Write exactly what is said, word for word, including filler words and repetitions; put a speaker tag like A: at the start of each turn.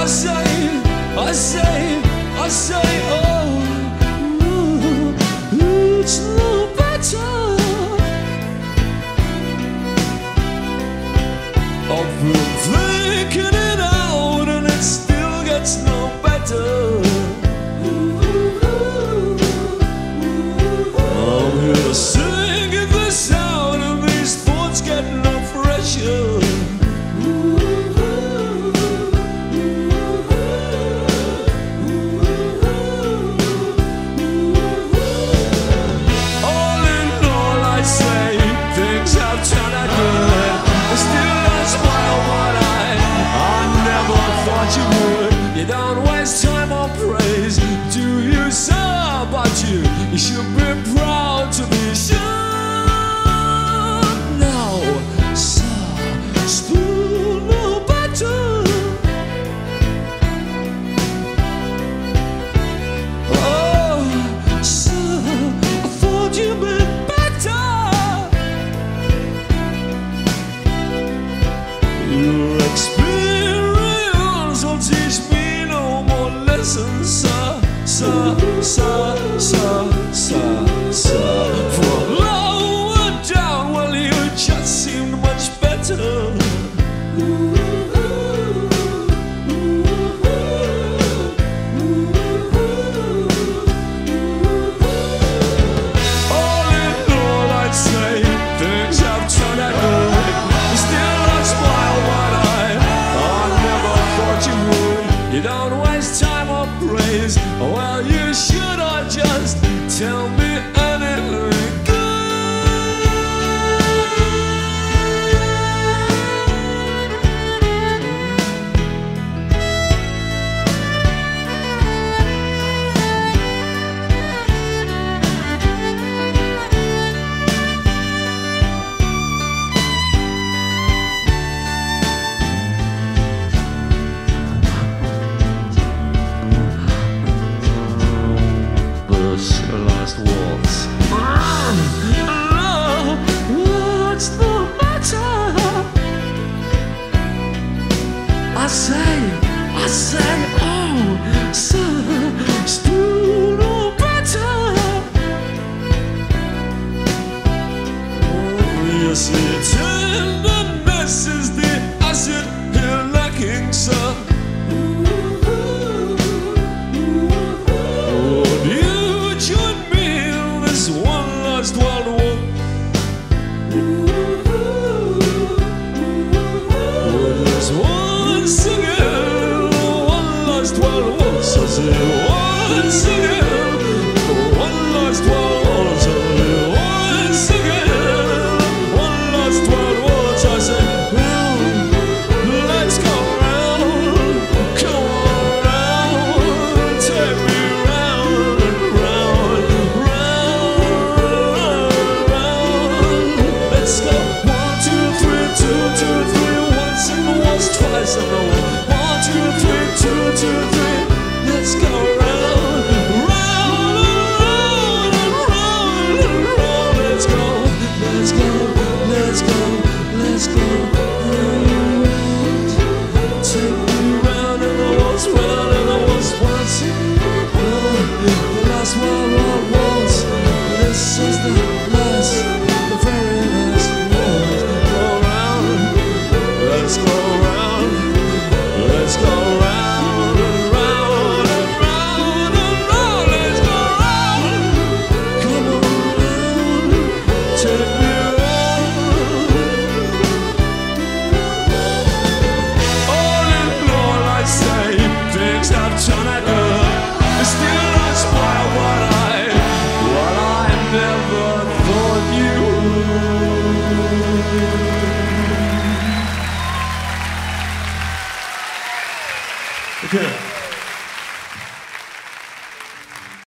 A: I say, I say, I say, oh, ooh, it's no better. I've been thinking it out and it still gets no better. I'm here singing this out and these thoughts get no fresher. All in all I say, things have turned out good. I still don't smile one eye, I never thought you would. You don't waste time on praise, do you, sir? But you, you should be proud to be sure. Now, sir, still no better. Oh, sir, I thought you meant better. Your experience will teach me no more lessons, sir, sir, sir, sir, sir, sir. From lower down, well, you just seemed much better. All in all, I'd say things have turned out good. Still don't smile one eye, I never thought you would. You don't waste time on praise, well, you should have just tell me anything good. The last waltz. Oh, what's the matter? I say, I say, oh, sir, still no better. Oh, you see, tenderness is the acid here lacking, sir. World War. There's one singing, one lost world war. So say one singing, one lost world war. So say one singing, one lost world war. So I say round, let's go round, come on round, take me round and round, round. Let's go. One, two, three, two, two, three. Once and once, twice and a one. One, two, three, two, two, three. Let's go round, round, round, and round, and round. Let's go, let's go, let's go, let's go round. Take me round and the waltz, round and the waltz once. Oh, the last one, one waltz. This is the last, the very last waltz. Go round, let's go round, let's go round and round and round and round. Let's go round, come on round, take me round. All in all, I say things have turned out good. I still don't smile one eye, what I never thought you would. Okay.